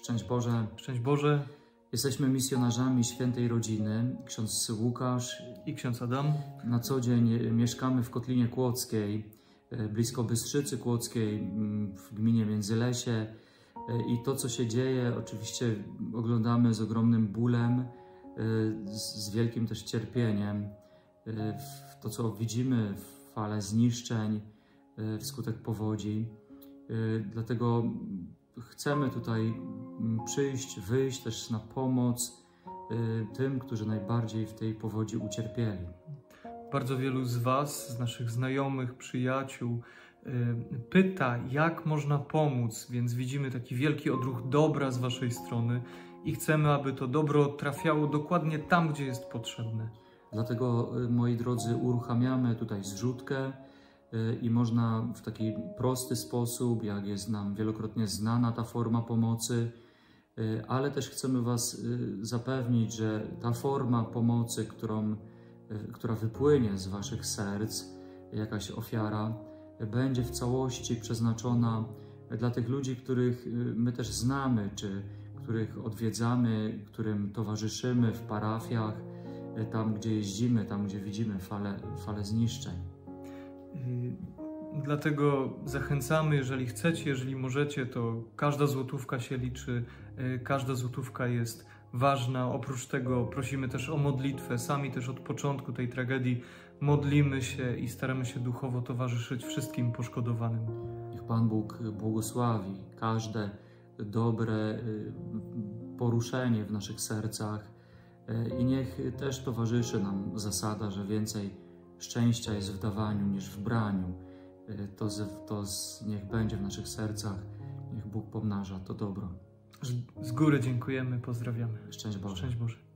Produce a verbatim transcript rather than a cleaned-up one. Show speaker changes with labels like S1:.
S1: Szczęść Boże.
S2: Szczęść Boże.
S1: Jesteśmy misjonarzami Świętej Rodziny. Ksiądz Łukasz
S2: i ksiądz Adam.
S1: Na co dzień mieszkamy w Kotlinie Kłodzkiej, blisko Bystrzycy Kłodzkiej, w gminie Międzylesie. I to, co się dzieje, oczywiście oglądamy z ogromnym bólem, z wielkim też cierpieniem. To, co widzimy, fale zniszczeń wskutek powodzi. Dlatego chcemy tutaj przyjść, wyjść też na pomoc tym, którzy najbardziej w tej powodzi ucierpieli.
S2: Bardzo wielu z Was, z naszych znajomych, przyjaciół, pyta, jak można pomóc, więc widzimy taki wielki odruch dobra z Waszej strony i chcemy, aby to dobro trafiało dokładnie tam, gdzie jest potrzebne.
S1: Dlatego, moi drodzy, uruchamiamy tutaj zrzutkę i można w taki prosty sposób, jak jest nam wielokrotnie znana ta forma pomocy, ale też chcemy Was zapewnić, że ta forma pomocy, którą, która wypłynie z Waszych serc, jakaś ofiara, będzie w całości przeznaczona dla tych ludzi, których my też znamy, czy których odwiedzamy, którym towarzyszymy w parafiach, tam gdzie jeździmy, tam gdzie widzimy fale, fale zniszczeń.
S2: Dlatego zachęcamy, jeżeli chcecie, jeżeli możecie, to każda złotówka się liczy, każda złotówka jest ważna. Oprócz tego prosimy też o modlitwę. Sami też od początku tej tragedii modlimy się i staramy się duchowo towarzyszyć wszystkim poszkodowanym.
S1: Niech Pan Bóg błogosławi każde dobre poruszenie w naszych sercach i niech też towarzyszy nam zasada, że więcej szczęścia jest w dawaniu niż w braniu. To, to niech będzie w naszych sercach, niech Bóg pomnaża to dobro.
S2: Z góry dziękujemy, pozdrawiamy.
S1: Szczęść Boże.
S2: Szczęść Boże.